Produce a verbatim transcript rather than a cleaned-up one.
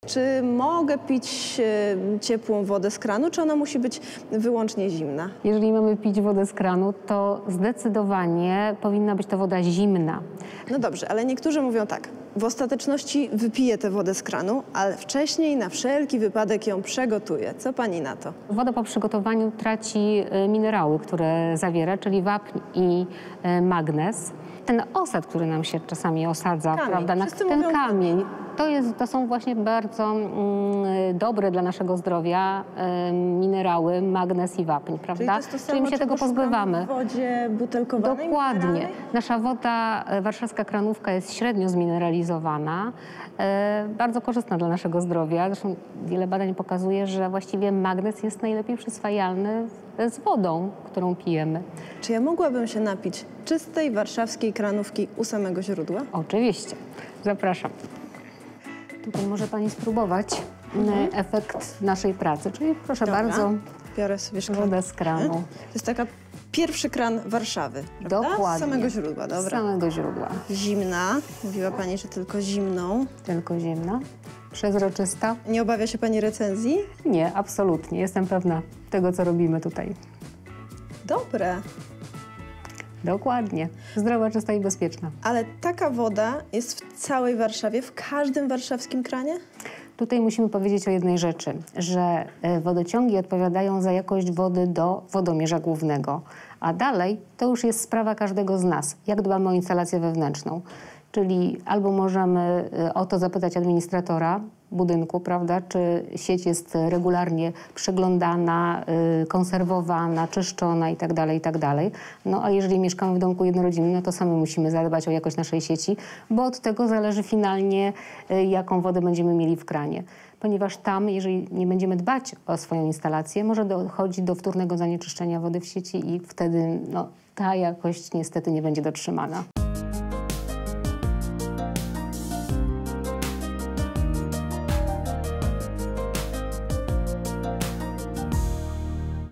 Czy mogę pić e, ciepłą wodę z kranu, czy ona musi być wyłącznie zimna? Jeżeli mamy pić wodę z kranu, to zdecydowanie powinna być to woda zimna. No dobrze, ale niektórzy mówią tak, w ostateczności wypiję tę wodę z kranu, ale wcześniej na wszelki wypadek ją przegotuję. Co pani na to? Woda po przygotowaniu traci y, minerały, które zawiera, czyli wapń i y, magnez. Ten osad, który nam się czasami osadza, Kamień. prawda, na Wszyscy ten mówią kamień, to, jest, to są właśnie bardzo mm, dobre dla naszego zdrowia y, minerały, magnez i wapń, prawda? Czyli, to jest to samo, Czyli my się tego czego szukamy pozbywamy. w wodzie butelkowanej, Dokładnie. mineralnej? Nasza woda e, warszawska Kranówka jest średnio zmineralizowana, e, bardzo korzystna dla naszego zdrowia. Zresztą wiele badań pokazuje, że właściwie magnez jest najlepiej przyswajalny z wodą, którą pijemy. Czy ja mogłabym się napić czystej warszawskiej kranówki u samego źródła? Oczywiście. Zapraszam. Tutaj może pani spróbować mhm. efekt naszej pracy, czyli proszę Dobra. bardzo, Biorę sobie szklankę. wodę z kranu. To jest taka pierwszy kran Warszawy, prawda? Dokładnie. Z samego źródła, dobra. Z samego źródła. Zimna. Mówiła pani, że tylko zimną. Tylko zimna, przezroczysta. Nie obawia się pani recenzji? Nie, absolutnie. Jestem pewna tego, co robimy tutaj. Dobre. Dokładnie. Zdrowa, czysta i bezpieczna. Ale taka woda jest w całej Warszawie, w każdym warszawskim kranie? Tutaj musimy powiedzieć o jednej rzeczy, że e, wodociągi odpowiadają za jakość wody do wodomierza głównego, a dalej to już jest sprawa każdego z nas, jak dbamy o instalację wewnętrzną. Czyli albo możemy e, o to zapytać administratora budynku, prawda, czy sieć jest regularnie przeglądana, y, konserwowana, czyszczona itd., itd. No a jeżeli mieszkamy w domku jednorodzinnym, no to sami musimy zadbać o jakość naszej sieci, bo od tego zależy finalnie, y, jaką wodę będziemy mieli w kranie. Ponieważ tam, jeżeli nie będziemy dbać o swoją instalację, może dochodzić do wtórnego zanieczyszczenia wody w sieci i wtedy no, ta jakość niestety nie będzie dotrzymana.